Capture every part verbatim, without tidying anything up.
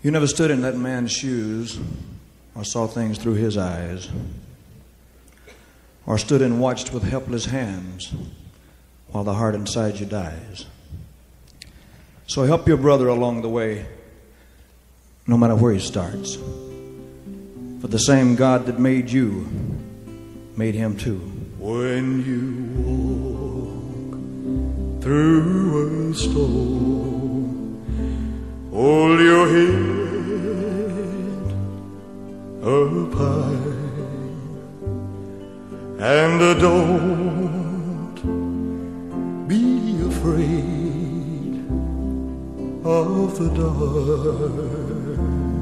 You never stood in that man's shoes or saw things through his eyes, or stood and watched with helpless hands while the heart inside you dies. So help your brother along the way, no matter where he starts. For the same God that made you made him too. When you walk through a storm, hold your head up high and don't be afraid of the dark.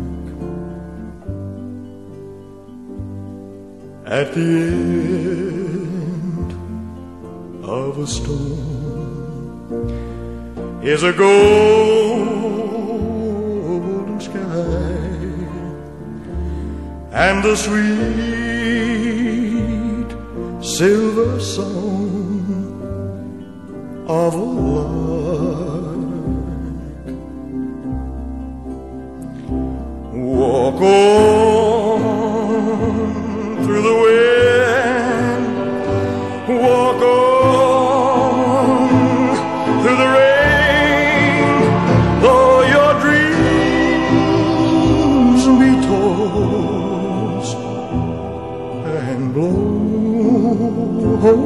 At the end of a storm is a golden sky and the sweet silver song of a lark. Walk on through the wind, walk on through the rain, though your dreams be tossed and blown.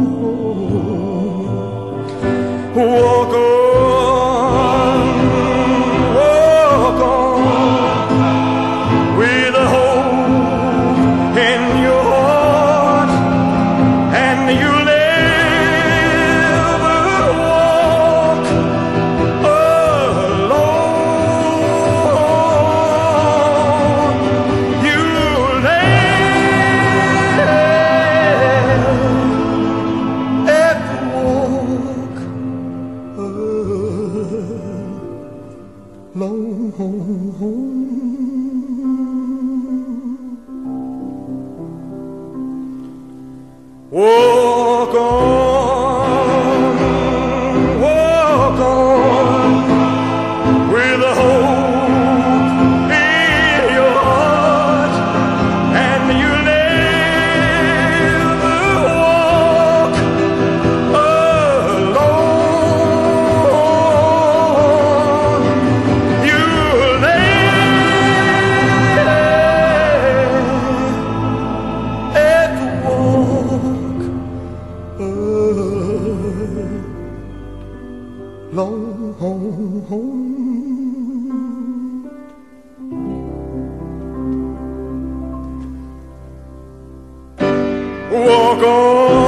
Walk on, walk on with a hope in your heart, and you'll never walk alone. You'll never ever walk alone. Walk on, walk on, with a hope in your heart, and you'll never walk alone. You'll never ever walk alone. Walk on.